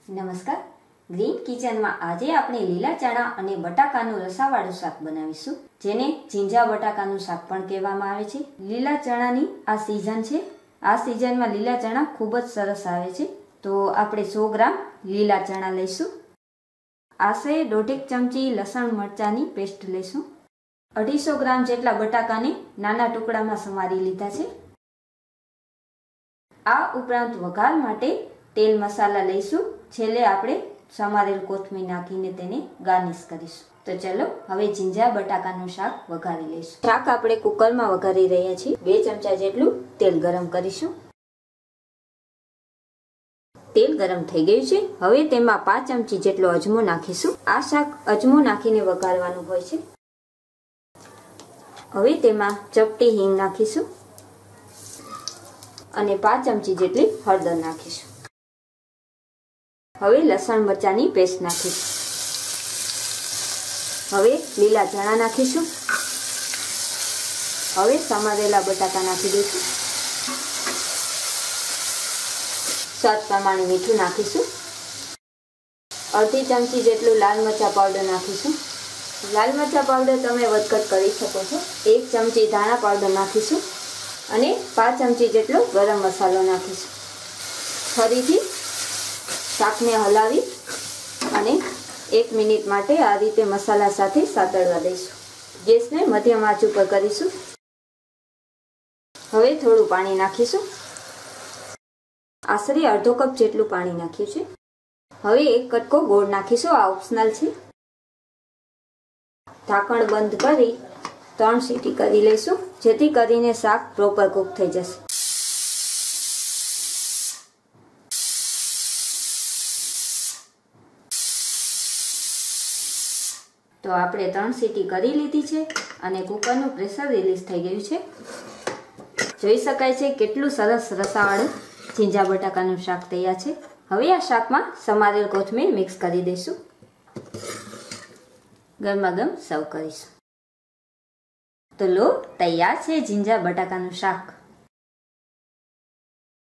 નમસ્કાર, ગ્રીન કિચનમાં આજે આપણે લીલા ચણા અને બટાકાનું રસાવાળું શાક બનાવીશું, જેને ઝીંઝા બટાકાનું શાક પણ કહેવામાં આવે છે. લીલા ચણાની આ સિઝન છે. આ સિઝનમાં લીલા ચણા ખૂબ જ સરસ આવે છે. તો આપણે 100 ગ્રામ લીલા ચણા લઈશું. આશરે 1.5 ચમચી લસણ મરચાંની પેસ્ટ લઈશું. 250 ગ્રામ જેટલા બટાકાને નાના ટુકડામાં સમારી લીધા છે. આ ઉપરાંત વઘાર માટે તેલ મસાલા લઈશું. છેલ્લે આપણે સમારેલ કોથમીર નાખીને તેને ગાર્નિશ કરીશું. તો ચલો હવે ઝીંઝા બટાકાનું શાક વઘારી લઈશું. શાક આપણે કુકરમાં વઘારી રહ્યા છીએ. 2 ચમચા જેટલું તેલ ગરમ કરીશું. તેલ ગરમ થઈ ગયું છે. હવે તેમાં 5 ચમચી જેટલો અજમો નાખીશું. આ શાક અજમો નાખીને વઘારવાનું હોય છે. હવે તેમાં ચપટી હિંગ નાખીશું અને 5 ચમચી જેટલી હળદર નાખીશું. હવે લસણ મરચાંની પેસ્ટ નાખીશું. હવે લીલા ચણા નાખીશું. હવે સમારેલા બટાકા નાખી દઈશું. સ્વાદ પ્રમાણે મીઠું નાખીશું. અડધી ચમચી જેટલું લાલ મરચાં પાવડર નાખીશું. લાલ મરચાં પાવડર તમે વધઘટ કરી શકો છો. 1 ચમચી ધાણા પાવડર નાખીશું અને 5 ચમચી જેટલો ગરમ મસાલો નાખીશું. ફરીથી શાકને હલાવી અને 1 મિનિટ માટે આ રીતે મસાલા સાથે સાતળવા દઈશું. ગેસને મધ્યમ આંચ ઉપર કરીશું. હવે થોડું પાણી નાખીશું. આશરે અડધો કપ જેટલું પાણી નાખ્યું છે. હવે 1 કટકો ગોળ નાખીશું. આ ઓપ્શનલ છે. ઢાંકણ બંધ કરી 3 સીટી કરી લઈશું, જેથી કરીને શાક પ્રોપર કૂક થઈ જશે. તો આપણે 3 સીટી કરી લીધી છે અને કુકરનું પ્રેશર રિલીઝ થઈ ગયું છે. જોઈ શકાય છે કેટલું સરસ રસાવાળું ઝીંઝા બટાકાનું શાક તૈયાર છે. હવે આ શાકમાં સમારેલ કોથમીર મિક્સ કરી દઈશું. ગરમા ગરમ સર્વ કરીશું. તો લો, તૈયાર છે ઝીંઝા બટાકાનું શાક.